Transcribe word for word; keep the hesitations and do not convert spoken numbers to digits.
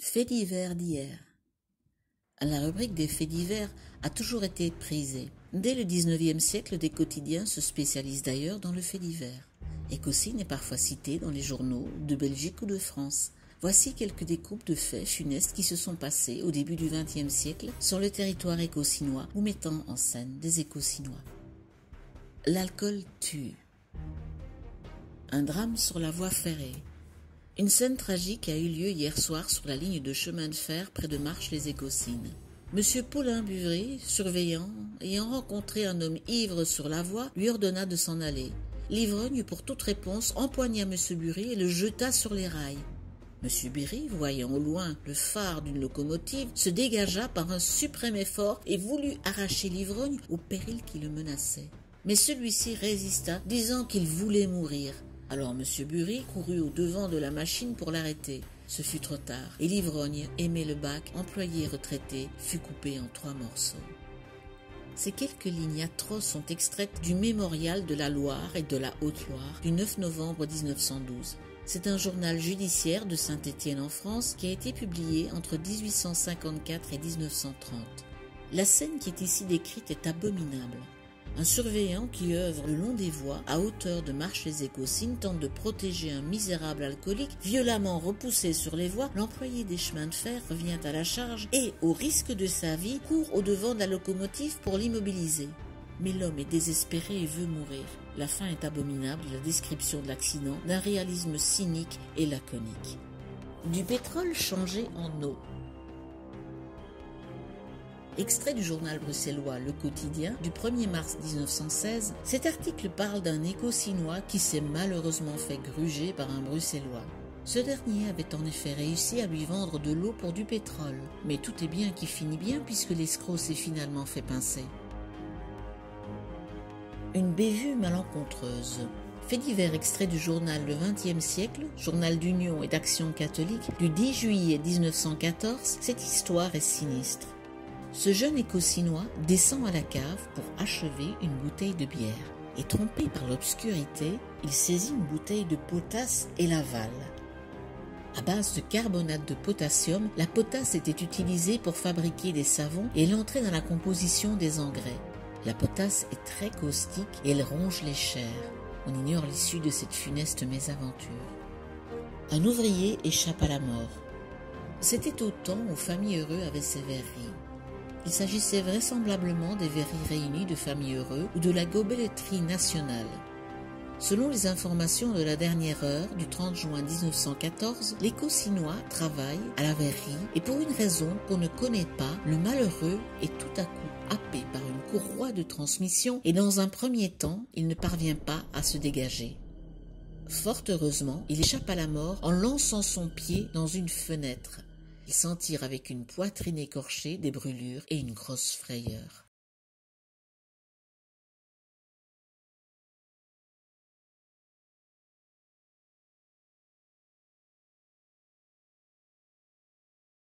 Faits divers d'hier. La rubrique des faits divers a toujours été prisée. Dès le dix-neuvième siècle, des quotidiens se spécialisent d'ailleurs dans le fait divers. Écossyne est parfois cité dans les journaux de Belgique ou de France. Voici quelques découpes de faits funestes qui se sont passés au début du vingtième siècle sur le territoire écossinois ou mettant en scène des Écossinois. L'alcool tue. Un drame sur la voie ferrée. Une scène tragique a eu lieu hier soir sur la ligne de chemin de fer près de Marches-les-Écossines. Monsieur Paulin Buvré, surveillant, ayant rencontré un homme ivre sur la voie, lui ordonna de s'en aller. L'ivrogne, pour toute réponse, empoigna Monsieur Bury et le jeta sur les rails. Monsieur Bury, voyant au loin le phare d'une locomotive, se dégagea par un suprême effort et voulut arracher l'ivrogne au péril qui le menaçait. Mais celui-ci résista, disant qu'il voulait mourir. Alors Monsieur Bury courut au devant de la machine pour l'arrêter. Ce fut trop tard, et l'ivrogne, Aimé Lebac, employé retraité, fut coupé en trois morceaux. Ces quelques lignes atroces sont extraites du Mémorial de la Loire et de la Haute-Loire du neuf novembre mille neuf cent douze. C'est un journal judiciaire de Saint-Étienne en France qui a été publié entre dix-huit cent cinquante-quatre et mille neuf cent trente. La scène qui est ici décrite est abominable. Un surveillant qui œuvre le long des voies, à hauteur de Marches-les-Écossines, tente de protéger un misérable alcoolique, violemment repoussé sur les voies. L'employé des chemins de fer revient à la charge et, au risque de sa vie, court au devant de la locomotive pour l'immobiliser. Mais l'homme est désespéré et veut mourir. La fin est abominable, la description de l'accident, d'un réalisme cynique et laconique. Du pétrole changé en eau. Extrait du journal bruxellois Le Quotidien du premier mars mille neuf cent seize, cet article parle d'un Écossinois qui s'est malheureusement fait gruger par un Bruxellois. Ce dernier avait en effet réussi à lui vendre de l'eau pour du pétrole. Mais tout est bien qui finit bien puisque l'escroc s'est finalement fait pincer. Une bévue malencontreuse. Fait divers extrait du journal Le vingtième siècle, journal d'Union et d'Action catholique, du dix juillet mille neuf cent quatorze, cette histoire est sinistre. Ce jeune Écossinois descend à la cave pour achever une bouteille de bière. Et trompé par l'obscurité, il saisit une bouteille de potasse et l'avale. À base de carbonate de potassium, la potasse était utilisée pour fabriquer des savons et elle entrait dans la composition des engrais. La potasse est très caustique et elle ronge les chairs. On ignore l'issue de cette funeste mésaventure. Un ouvrier échappe à la mort. C'était au temps où Famille Heureux avait ses verreries. Il s'agissait vraisemblablement des verreries réunies de Famille Heureux ou de la Gobeletterie nationale. Selon les informations de la dernière heure du trente juin mille neuf cent quatorze, l'Écossinois travaille à la verrerie et pour une raison qu'on ne connaît pas, le malheureux est tout à coup happé par une courroie de transmission et dans un premier temps, il ne parvient pas à se dégager. Fort heureusement, il échappe à la mort en lançant son pied dans une fenêtre. Il s'en tire avec une poitrine écorchée, des brûlures et une grosse frayeur.